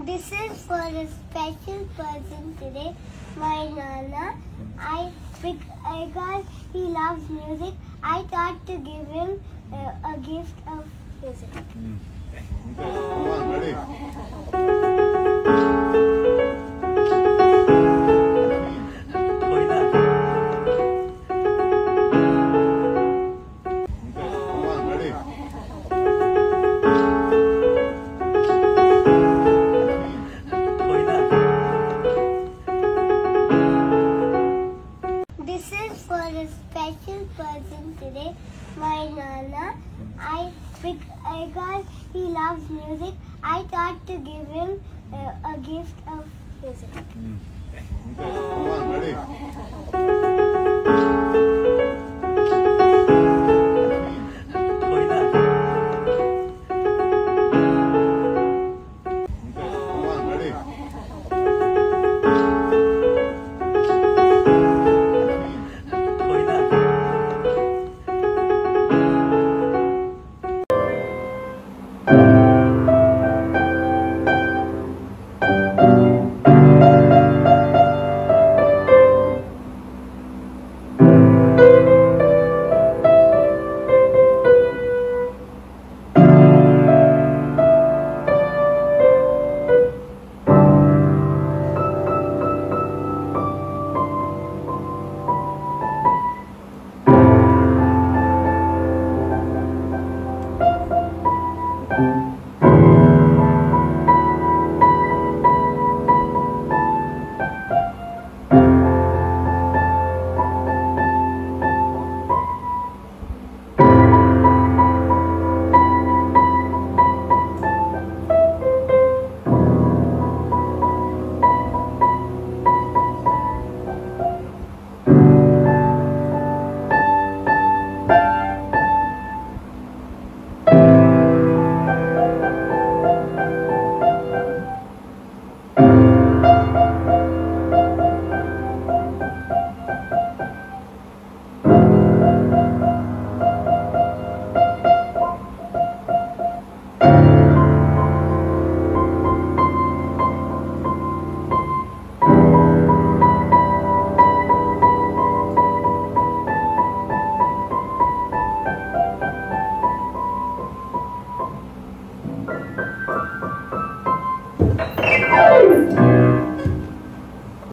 This is for a special person today, my Nana. Because he loves music, I thought to give him a gift of music. Come on, ready? This is for a special person today, my Nana. Because he loves music, I thought to give him a gift of music. Come on, ready?